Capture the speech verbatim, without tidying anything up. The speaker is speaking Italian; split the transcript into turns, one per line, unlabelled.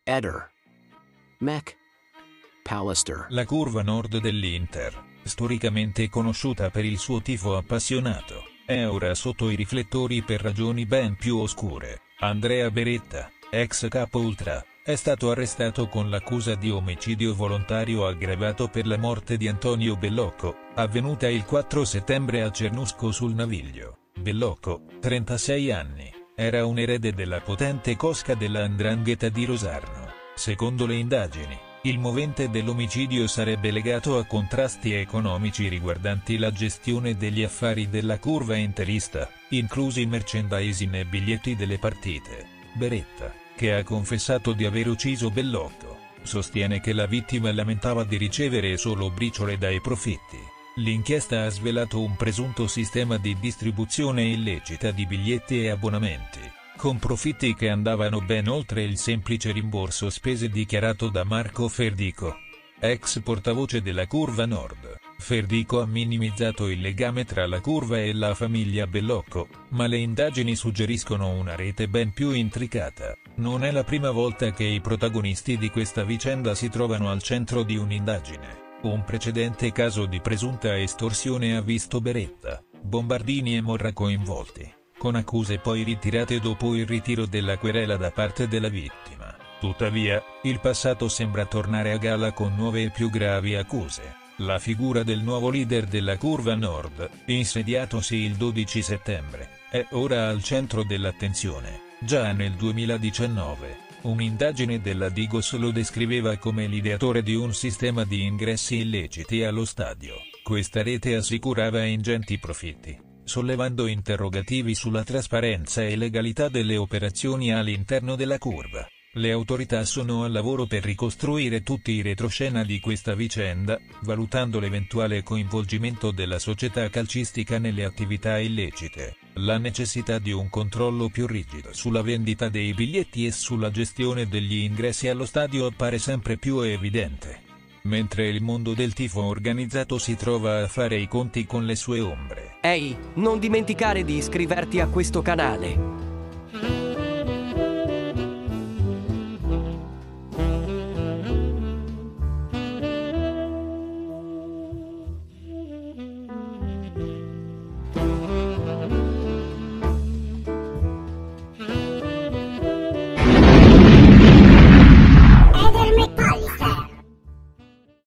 Eder. Mac. Pallister.
La curva nord dell'Inter, storicamente conosciuta per il suo tifo appassionato, è ora sotto i riflettori per ragioni ben più oscure. Andrea Beretta, ex capo ultra, è stato arrestato con l'accusa di omicidio volontario aggravato per la morte di Antonio Bellocco, avvenuta il quattro settembre a Cernusco sul Naviglio. Bellocco, trentasei anni, era un erede della potente cosca della 'ndrangheta di Rosarno. Secondo le indagini, il movente dell'omicidio sarebbe legato a contrasti economici riguardanti la gestione degli affari della curva interista, inclusi merchandising e biglietti delle partite. Beretta, che ha confessato di aver ucciso Bellocco, sostiene che la vittima lamentava di ricevere solo briciole dai profitti. L'inchiesta ha svelato un presunto sistema di distribuzione illecita di biglietti e abbonamenti, con profitti che andavano ben oltre il semplice rimborso spese dichiarato da Marco Ferdico, ex portavoce della Curva Nord. Ferdico ha minimizzato il legame tra la curva e la famiglia Bellocco, ma le indagini suggeriscono una rete ben più intricata. Non è la prima volta che i protagonisti di questa vicenda si trovano al centro di un'indagine. Un precedente caso di presunta estorsione ha visto Beretta, Bombardini e Morra coinvolti, con accuse poi ritirate dopo il ritiro della querela da parte della vittima. Tuttavia, il passato sembra tornare a galla con nuove e più gravi accuse. La figura del nuovo leader della Curva Nord, insediatosi il dodici settembre, è ora al centro dell'attenzione. Già nel duemiladiciannove, un'indagine della Digos lo descriveva come l'ideatore di un sistema di ingressi illeciti allo stadio. Questa rete assicurava ingenti profitti, sollevando interrogativi sulla trasparenza e legalità delle operazioni all'interno della curva. Le autorità sono al lavoro per ricostruire tutti i retroscena di questa vicenda, valutando l'eventuale coinvolgimento della società calcistica nelle attività illecite. La necessità di un controllo più rigido sulla vendita dei biglietti e sulla gestione degli ingressi allo stadio appare sempre più evidente. Mentre il mondo del tifo organizzato si trova a fare i conti con le sue ombre.
Ehi, non dimenticare di iscriverti a questo canale.